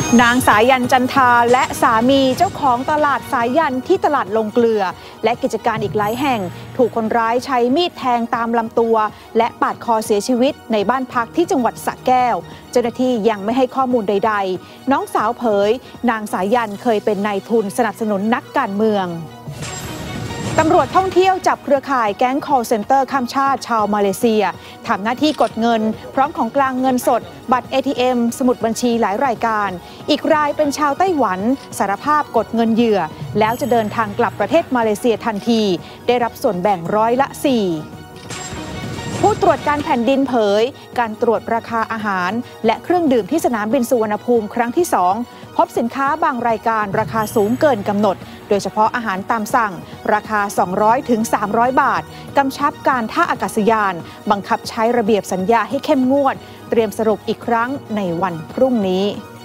นางสายันจันทาและสามีเจ้าของตลาดสายันที่ตลาดลงเกลือและกิจการอีกหลายแห่งถูกคนร้ายใช้มีดแทงตามลำตัวและปาดคอเสียชีวิตในบ้านพักที่จังหวัดสระแก้วเจ้าหน้าที่ยังไม่ให้ข้อมูลใดๆน้องสาวเผยนางสายันเคยเป็นนายทุนสนับสนุนนักการเมืองตำรวจท่องเที่ยวจับเครือข่ายแก๊ง call center ข้ามชาติชาวมาเลเซียทำหน้าที่กดเงินพร้อมของกลางเงินสดบัตร ATM สมุดบัญชีหลายรายการอีกรายเป็นชาวไต้หวันสารภาพกดเงินเหยื่อแล้วจะเดินทางกลับประเทศมาเลเซียทันทีได้รับส่วนแบ่ง4%ผู้ตรวจการแผ่นดินเผยการตรวจราคาอาหารและเครื่องดื่มที่สนามบินสุวรรณภูมิครั้งที่2พบสินค้าบางรายการราคาสูงเกินกำหนดโดยเฉพาะอาหารตามสั่งราคา200 ถึง 300 บาทกำชับการท่าอากาศยานบังคับใช้ระเบียบสัญญาให้เข้มงวดเตรียมสรุปอีกครั้งในวันพรุ่งนี้